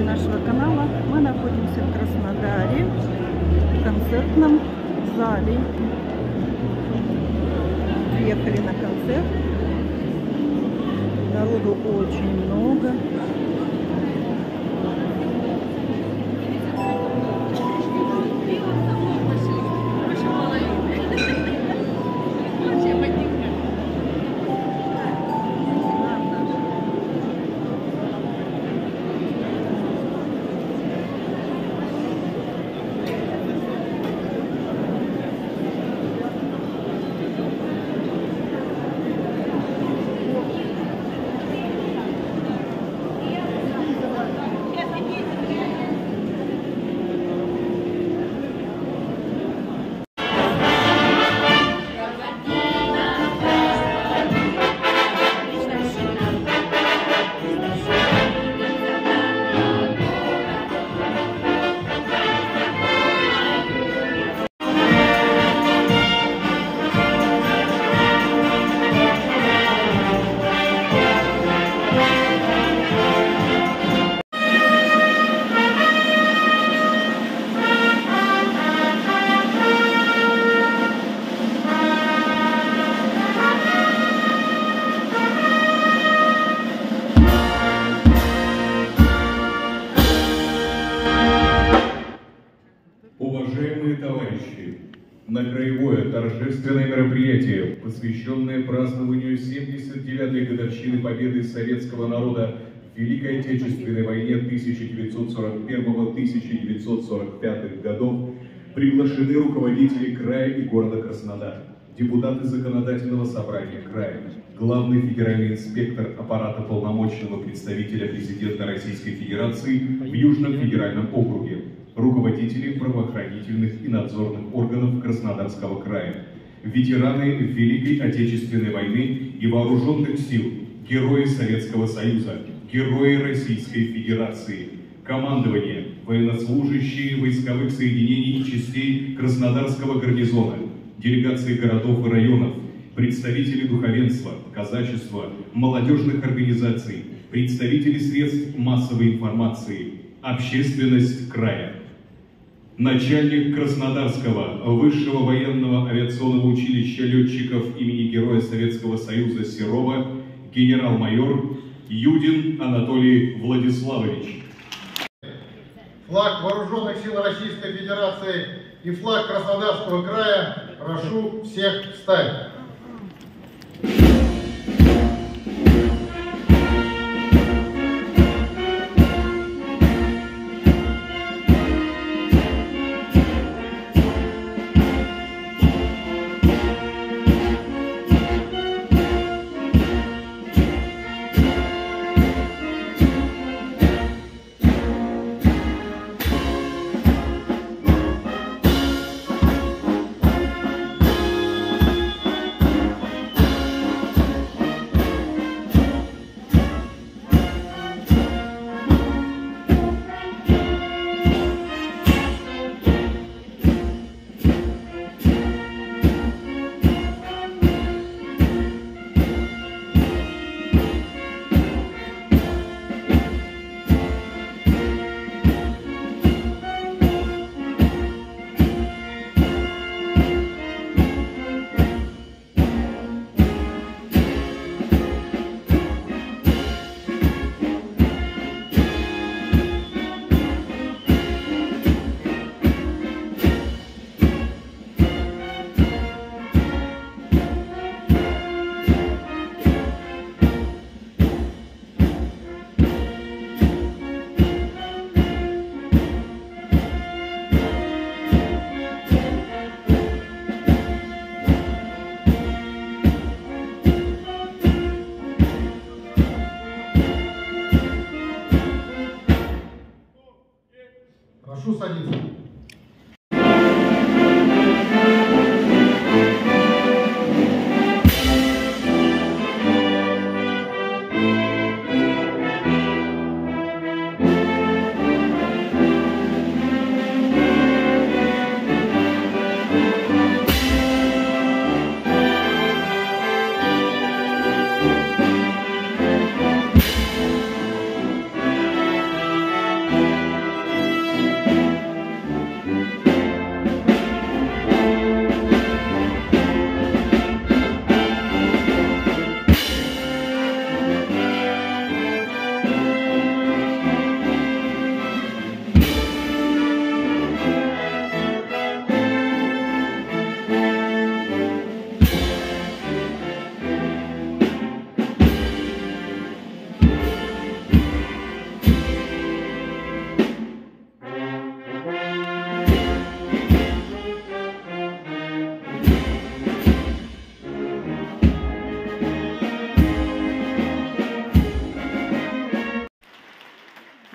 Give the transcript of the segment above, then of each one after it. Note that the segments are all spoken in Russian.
нашего канала. Мы находимся в Краснодаре, в концертном зале. Приехали на концерт. Народу очень много. Уважаемые товарищи, на краевое торжественное мероприятие, посвященное празднованию 79-й годовщины победы советского народа в Великой Отечественной войне 1941-1945 годов, приглашены руководители края и города Краснодар, депутаты Законодательного собрания края, главный федеральный инспектор аппарата полномочного представителя президента Российской Федерации в Южном федеральном округе, руководители правоохранительных и надзорных органов Краснодарского края, ветераны Великой Отечественной войны и вооруженных сил, герои Советского Союза, герои Российской Федерации, командование, военнослужащие войсковых соединений и частей Краснодарского гарнизона, делегации городов и районов, представители духовенства, казачества, молодежных организаций, представители средств массовой информации, общественность края. Начальник Краснодарского высшего военного авиационного училища летчиков имени Героя Советского Союза Серова, генерал-майор Юдин Анатолий Владиславович. Флаг Вооруженных сил Российской Федерации и флаг Краснодарского края прошу всех встать. Прошу садиться.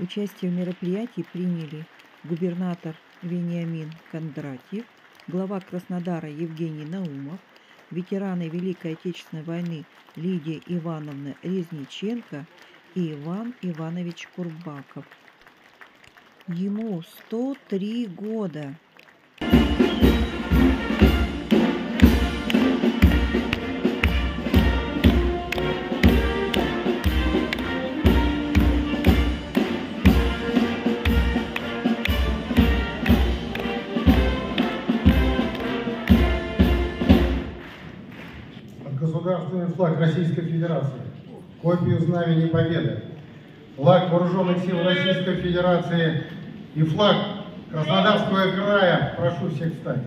Участие в мероприятии приняли губернатор Вениамин Кондратьев, глава Краснодара Евгений Наумов, ветераны Великой Отечественной войны Лидия Ивановна Резниченко и Иван Иванович Курбаков. Ему 103 года. Государственный флаг Российской Федерации, копию Знамени Победы, флаг Вооруженных сил Российской Федерации и флаг Краснодарского края. Прошу всех встать.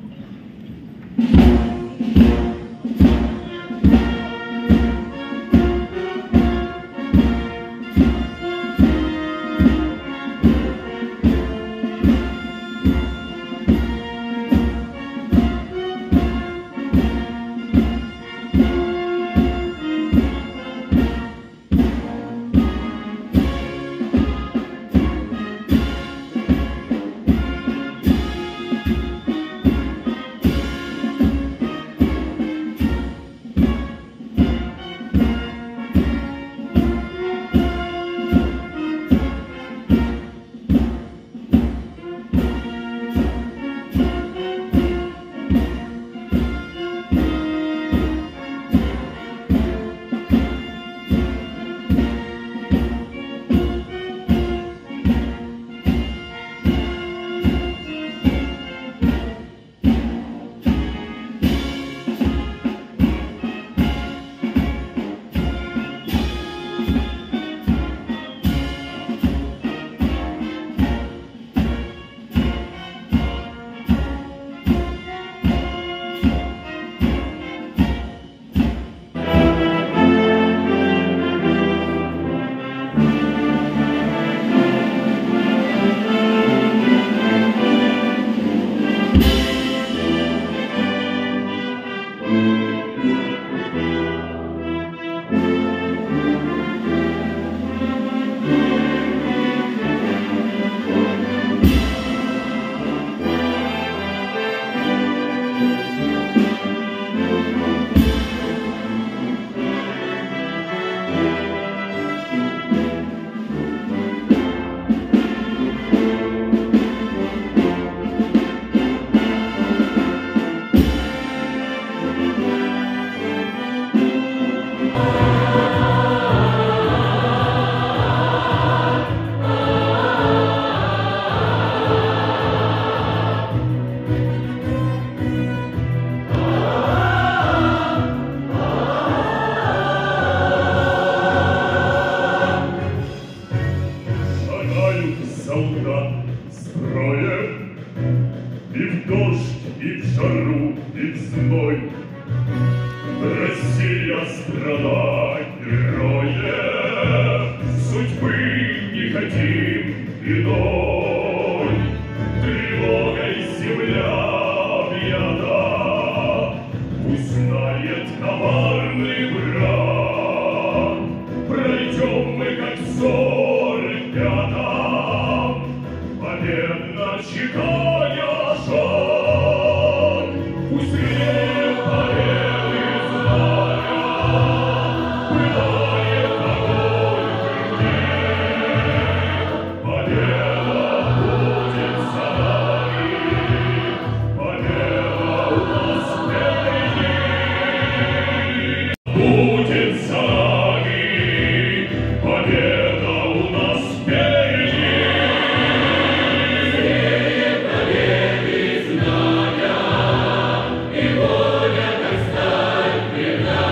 Россия, страна героев, судьбы не хотим иной. Тревогой земля объята, пусть знает коварный враг. Пройдем мы, как зорь пятам, победно чеканя шаг. Пусть гнев победы знамя пылает огонь крыльев. Победа будет за нами, победа у нас впереди. Будет за нами, победа у нас впереди. Сеет победы знамя, и воля, как сталь, преда.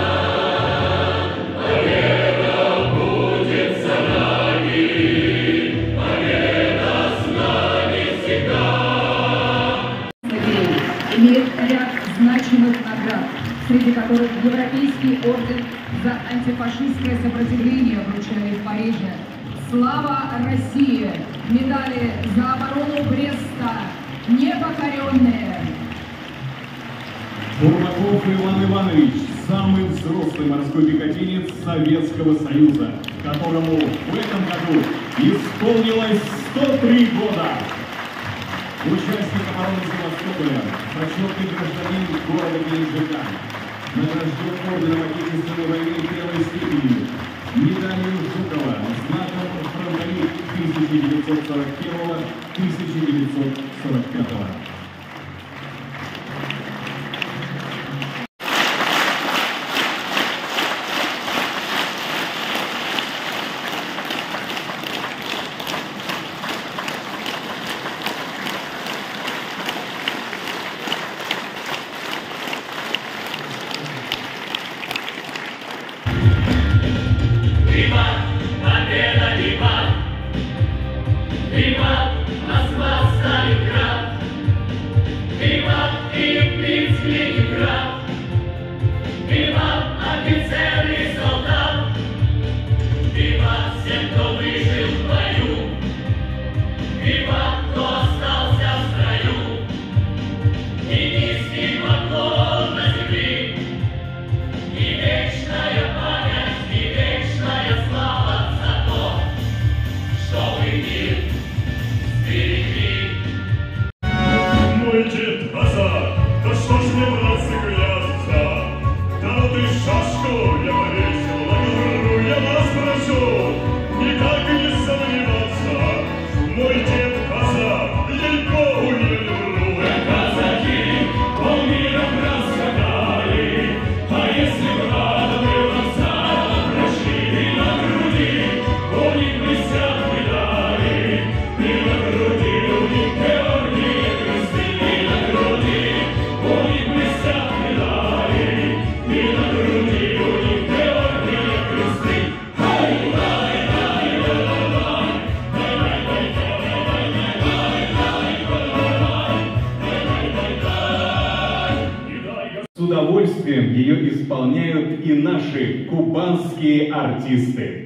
Победа будет за нами, победа с нами всегда. Имеет ряд значимых наград, среди которых Европейский орден за антифашистское сопротивление, врученный в Париже. Слава России! Медали за оборону Бреста, непокоренные. Бурмаков Иван Иванович, самый взрослый морской пехотинец Советского Союза. которому в этом году исполнилось 103 года. Участник обороны Севастополя, почетный гражданин города Геленджика, награжден орденом Отечественной войны первой степени, медалью Жукова, знаком фронтовик 1941-1945. С удовольствием ее исполняют и наши кубанские артисты.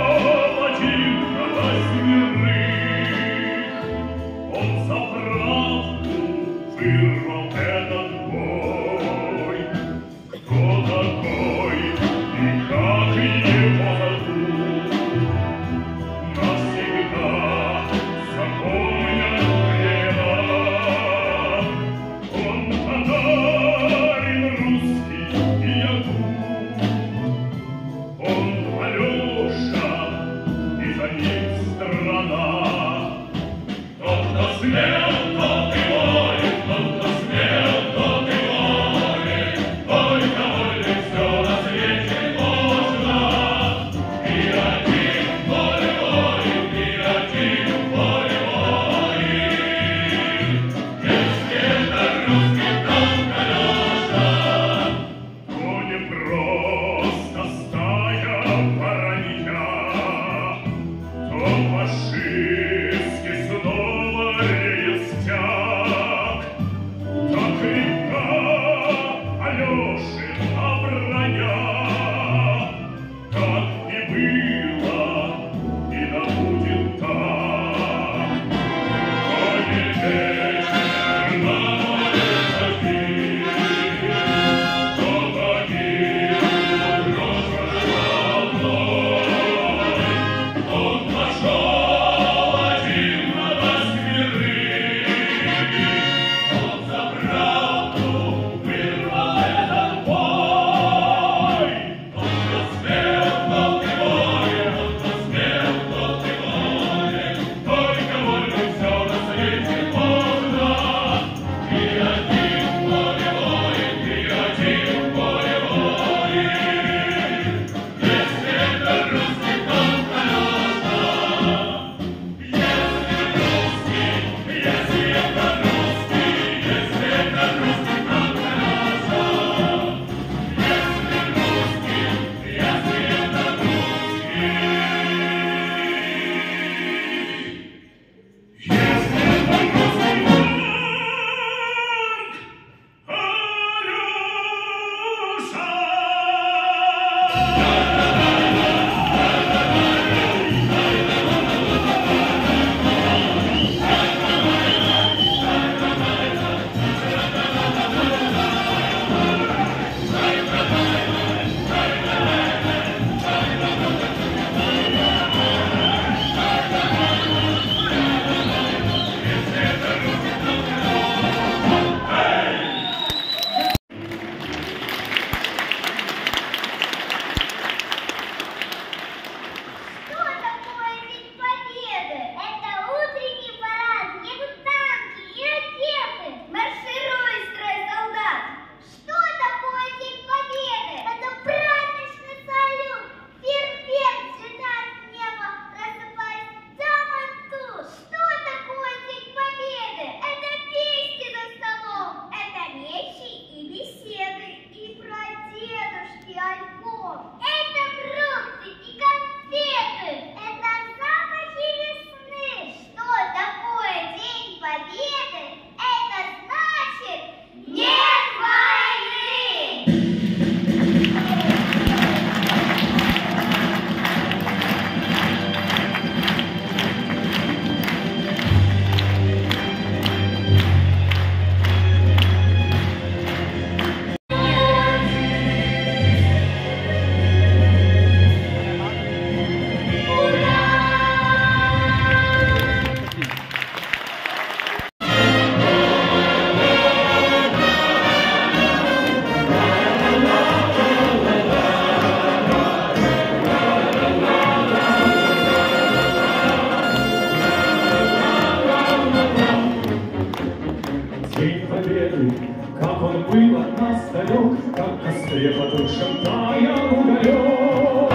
Он за правду День Победы, как он был от нас далек, как в костре по душам таял уголек.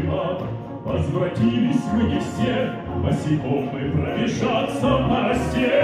Возвратились мы не все, босиком мы пробежаться по росе.